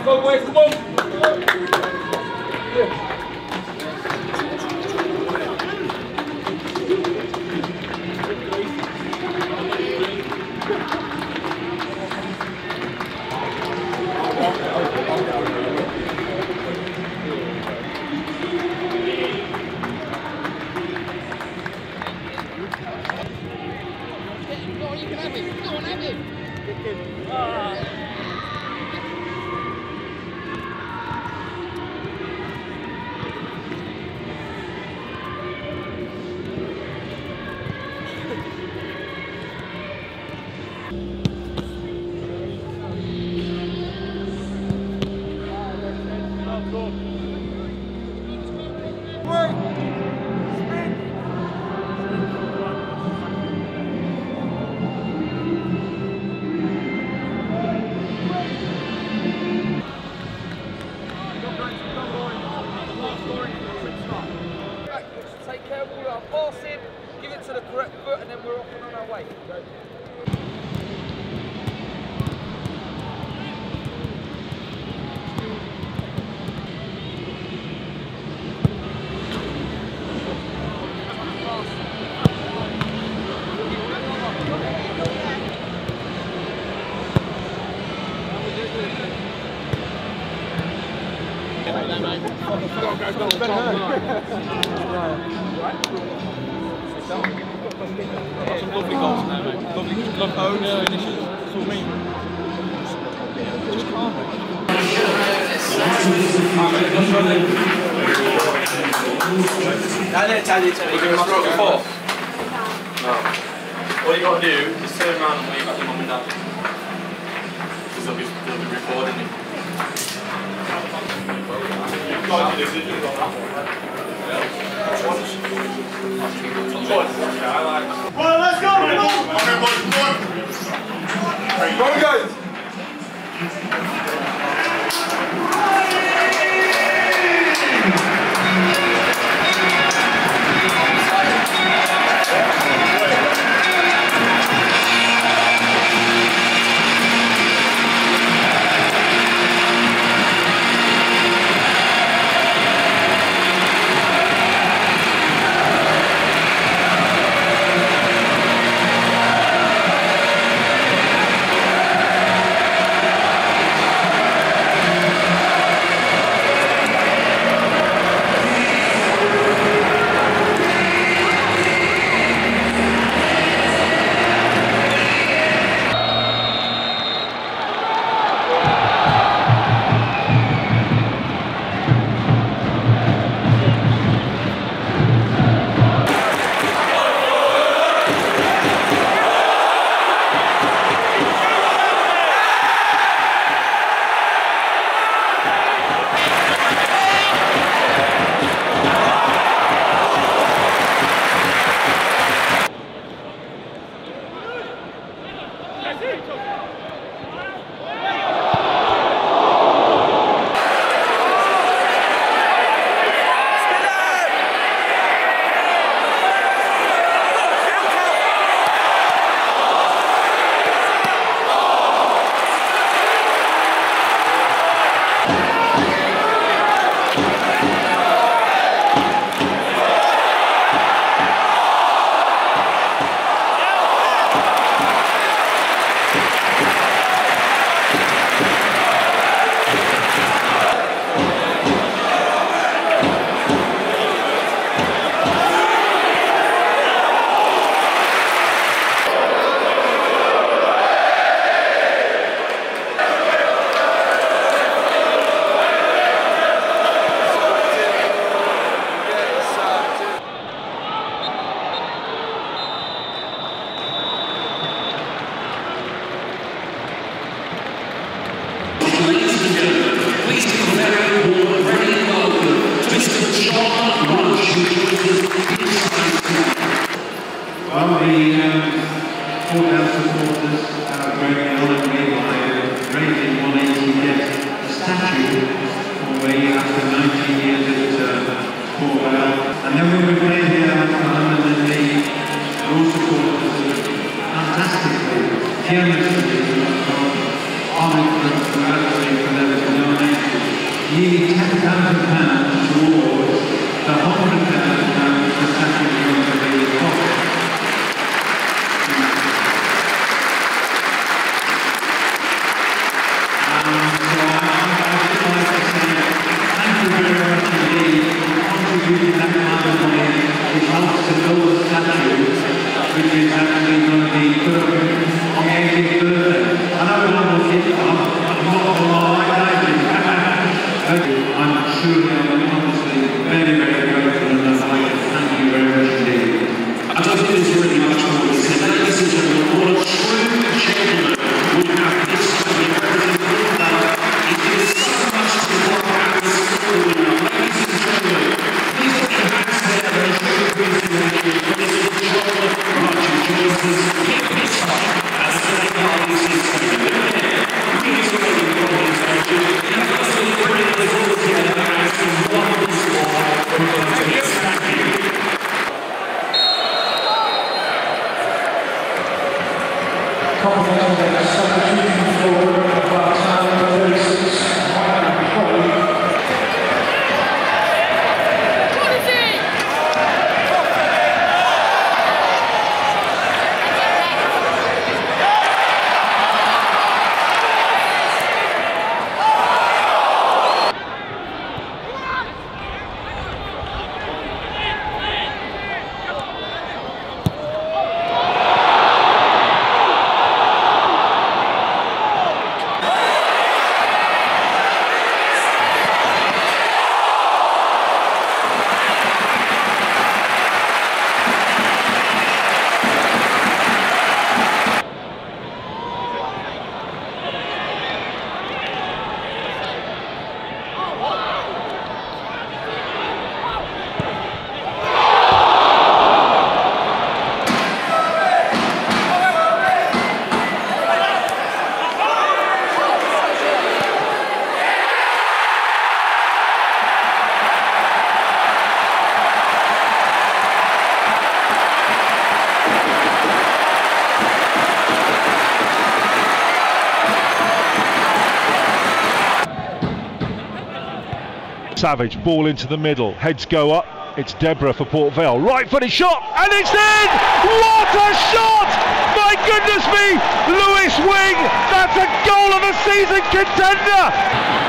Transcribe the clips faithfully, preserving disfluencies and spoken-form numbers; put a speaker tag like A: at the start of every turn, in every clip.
A: Go, boys, come on.
B: Go on, you can have it. Go on, have it. Ah.
A: Take care of all our passing, give it to the correct foot, and then we're off and on our way.
C: Some lovely goals now, mate. Lovely, lovely own finishes. That's what I mean. Just calm, mate.
D: I didn't tell you to make it stroke before. No. All you got to do is turn around and wave at your mum and dad. Because they'll be, they'll be recording you. You've got your decisions on that one. Well, let's go, man! Okay, boys, come on! Go, guys!
E: Well, the courthouse supporters are very honoured me by raising one eighty to get a statue for me after nineteen years at Port Vale. And then when we played here last time, and then the all supporters fantastically, generously honoured and congratulated for everything. nearly ten thousand pounds towards the one hundred thousand pounds the statue is going to be cost. Um, so I, I would like to say thank you very much indeed for contributing that kind of money. It helps to build a statue, which is actually going to be put up on the eightieth birthday. I know I'm not I'm not on my right age. I'm truly, I'm honestly very, very grateful and I'd like to thank you very much indeed.
F: I don't think there's really much more to say. Ladies and gentlemen, what a true gentleman would have this to be represented about. It gives so much to what happens forward now. Ladies and gentlemen, please put your hands there and show your appreciation for this incredible Roger Johnson. Keep this up as the ladies is coming. Please welcome the audience, you have got to bring this all together as one squad from the statue.
B: Confident that substitution forward about time thirty-six.
G: Savage, ball into the middle, heads go up, it's Deborah for Port Vale, right footed shot, and it's in! What a shot! My goodness me! Lewis Wing, that's a goal of a season contender!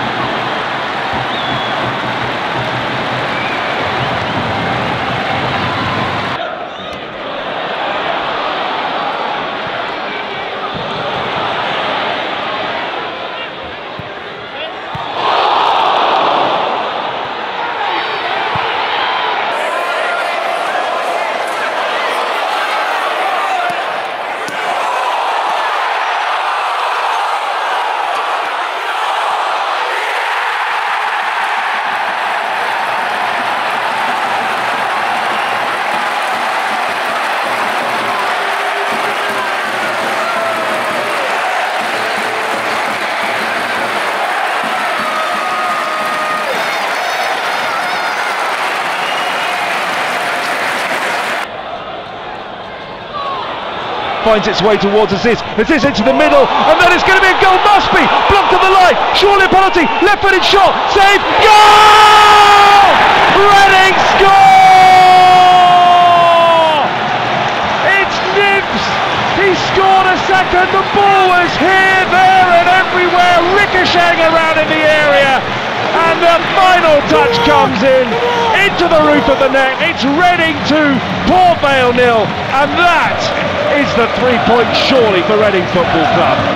G: Finds its way towards Aziz, Aziz into the middle, and then it's going to be a goal, must be, blocked on the line, surely a penalty, left-footed shot, save, goal! Reading score! It's Nibs, he scored a second, the ball was here, there and everywhere, ricocheting around in the area, and the final touch comes in, into the roof of the net, it's Reading two, Port Vale nil, and that is the three points surely for Reading Football Club.